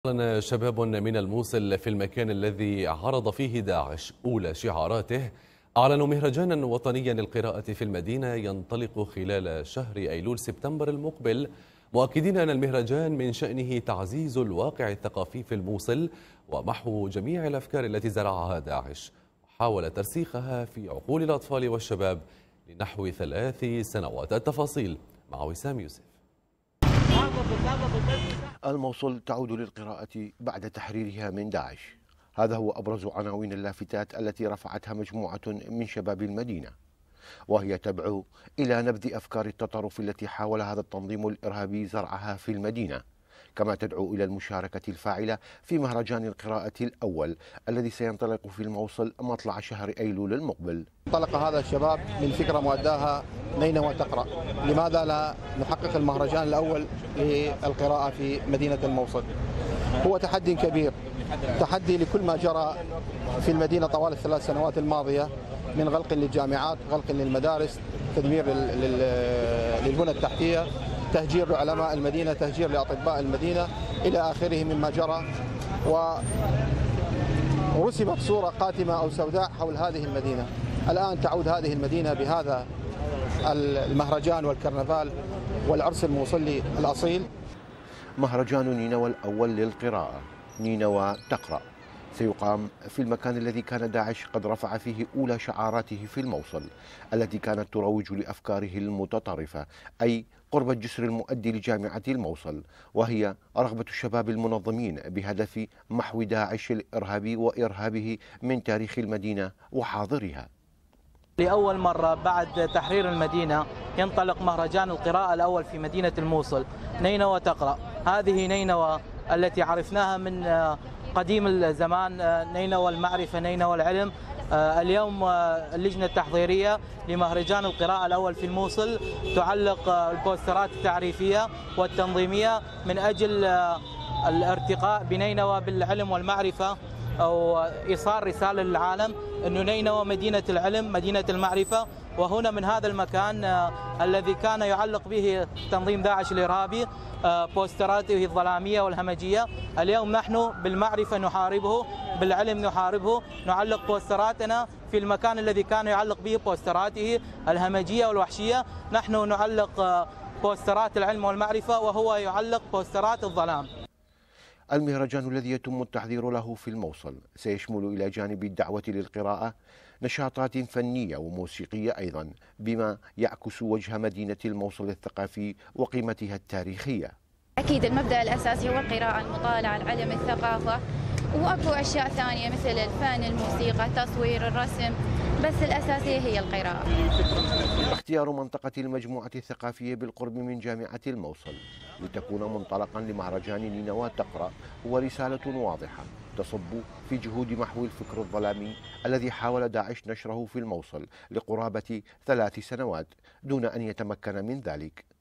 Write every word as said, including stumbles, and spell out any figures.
أعلن شباب من الموصل في المكان الذي عرض فيه داعش أولى شعاراته أعلنوا مهرجانا وطنيا للقراءة في المدينة ينطلق خلال شهر أيلول سبتمبر المقبل، مؤكدين أن المهرجان من شأنه تعزيز الواقع الثقافي في الموصل ومحو جميع الأفكار التي زرعها داعش وحاول ترسيخها في عقول الأطفال والشباب لنحو ثلاث سنوات. التفاصيل مع وسام يوسف. الموصل تعود للقراءة بعد تحريرها من داعش، هذا هو أبرز عناوين اللافتات التي رفعتها مجموعة من شباب المدينة، وهي تدعو إلى نبذ أفكار التطرف التي حاول هذا التنظيم الإرهابي زرعها في المدينة، كما تدعو إلى المشاركة الفاعلة في مهرجان القراءة الأول الذي سينطلق في الموصل مطلع شهر أيلول المقبل. انطلق هذا الشباب من فكرة مؤداها نينوى تقرأ، لماذا لا نحقق المهرجان الأول للقراءة في مدينة الموصل؟ هو تحدي كبير، تحدي لكل ما جرى في المدينة طوال الثلاث سنوات الماضية من غلق للجامعات، غلق للمدارس، تدمير للبنى التحتية، تهجير لعلماء المدينة، تهجير لأطباء المدينة إلى آخره مما جرى، ورسمت صورة قاتمة أو سوداء حول هذه المدينة. الآن تعود هذه المدينة بهذا المهرجان والكرنفال والعرس الموصلي الأصيل. مهرجان نينوى الأول للقراءة، نينوى تقرأ، سيقام في المكان الذي كان داعش قد رفع فيه أولى شعاراته في الموصل التي كانت تروج لأفكاره المتطرفة، أي قرب الجسر المؤدي لجامعة الموصل، وهي رغبة الشباب المنظمين بهدف محو داعش الإرهابي وإرهابه من تاريخ المدينة وحاضرها. لأول مرة بعد تحرير المدينة ينطلق مهرجان القراءة الأول في مدينة الموصل، نينوى تقرأ. هذه نينوى التي عرفناها من قديم الزمان، نينوى المعرفة، نينوى العلم. اليوم اللجنة التحضيرية لمهرجان القراءة الأول في الموصل تعلق البوسترات التعريفية والتنظيمية من أجل الارتقاء بنينوى بالعلم والمعرفة، أو إيصال رسالة للعالم أن نينوى مدينة العلم، مدينة المعرفة. وهنا من هذا المكان الذي كان يعلق به تنظيم داعش الإرهابي بوستراته الظلامية والهمجية، اليوم نحن بالمعرفة نحاربه، بالعلم نحاربه، نعلق بوستراتنا في المكان الذي كان يعلق به بوستراته الهمجية والوحشية. نحن نعلق بوسترات العلم والمعرفة وهو يعلق بوسترات الظلام. المهرجان الذي يتم التحضير له في الموصل سيشمل إلى جانب الدعوة للقراءة نشاطات فنية وموسيقية أيضا، بما يعكس وجه مدينة الموصل الثقافي وقيمتها التاريخية. أكيد المبدأ الأساسي هو القراءة، المطالعة، العلم، الثقافة، وأكو أشياء ثانية مثل الفن، الموسيقى، التصوير، الرسم، بس الأساسية هي القراءة. اختيار منطقة المجموعة الثقافية بالقرب من جامعة الموصل لتكون منطلقا لمهرجان نينوى تقرأ هو رسالة واضحة تصب في جهود محو الفكر الظلامي الذي حاول داعش نشره في الموصل لقرابة ثلاث سنوات دون أن يتمكن من ذلك.